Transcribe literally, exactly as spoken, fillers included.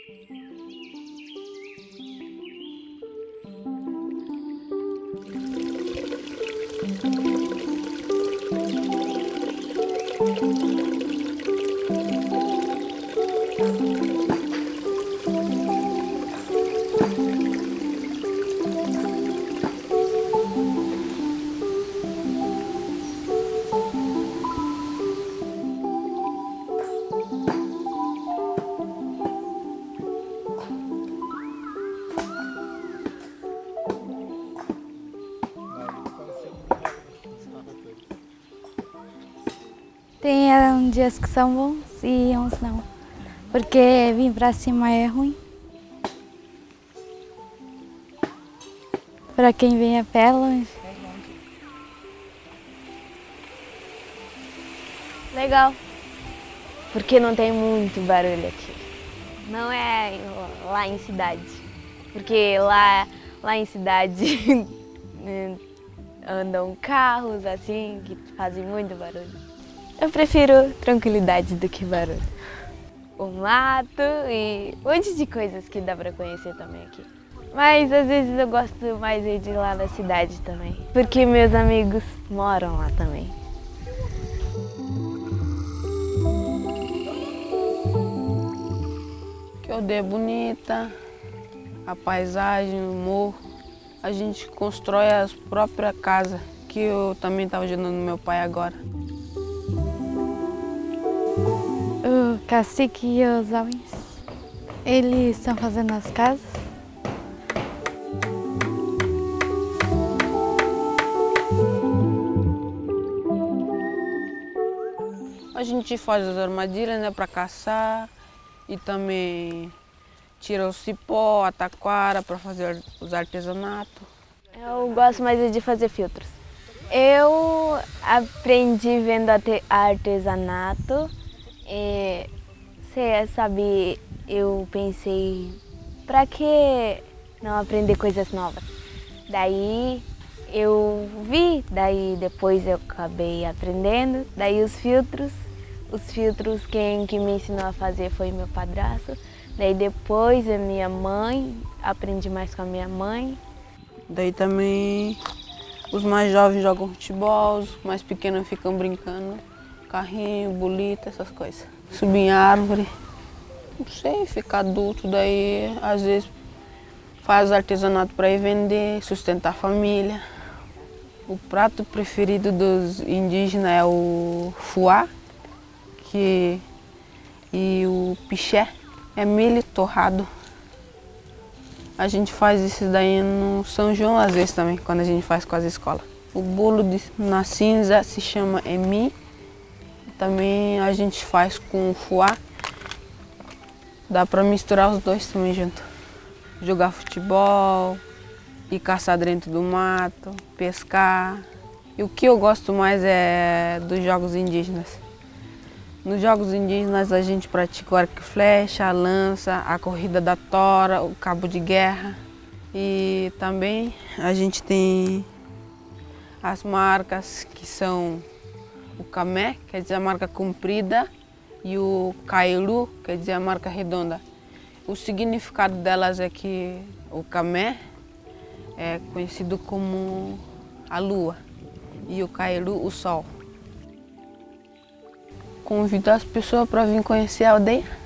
Tem um, dias que são bons e uns não, porque vir pra cima é ruim. Para quem vem a pé, longe. Legal, porque não tem muito barulho aqui. Não é lá em cidade, porque lá, lá em cidade andam carros assim que fazem muito barulho. Eu prefiro tranquilidade do que barulho. O mato e um monte de coisas que dá para conhecer também aqui. Mas às vezes eu gosto mais de ir lá na cidade também, porque meus amigos moram lá também. Que a aldeia é bonita, a paisagem, o morro. A gente constrói a própria casa, que eu também estava ajudando meu pai agora. O cacique e os homens, eles estão fazendo as casas. A gente faz as armadilhas, né, para caçar e também tira o cipó, a taquara para fazer os artesanatos. Eu gosto mais de fazer filtros. Eu aprendi vendo artesanato. E, você sabe, eu pensei, pra que não aprender coisas novas? Daí eu vi, daí depois eu acabei aprendendo, daí os filtros, os filtros quem que me ensinou a fazer foi meu padrasto, daí depois a minha mãe, aprendi mais com a minha mãe. Daí também os mais jovens jogam futebol, os mais pequenos ficam brincando. Carrinho, bolita, essas coisas. Subir em árvore, não sei, ficar adulto, daí às vezes faz artesanato para ir vender, sustentar a família. O prato preferido dos indígenas é o fuá, que, e o piché, é milho torrado. A gente faz isso daí no São João às vezes também, quando a gente faz com as escolas. O bolo de, na cinza se chama emi. Também a gente faz com fuá, dá para misturar os dois também junto. Jogar futebol, ir caçar dentro do mato, pescar. E o que eu gosto mais é dos jogos indígenas. Nos jogos indígenas a gente pratica o arco e flecha, a lança, a corrida da tora, o cabo de guerra. E também a gente tem as marcas que são o camé, quer dizer a marca comprida, e o cailu, quer dizer a marca redonda. O significado delas é que o camé é conhecido como a lua e o cailu o sol. Convido as pessoas para vir conhecer a aldeia.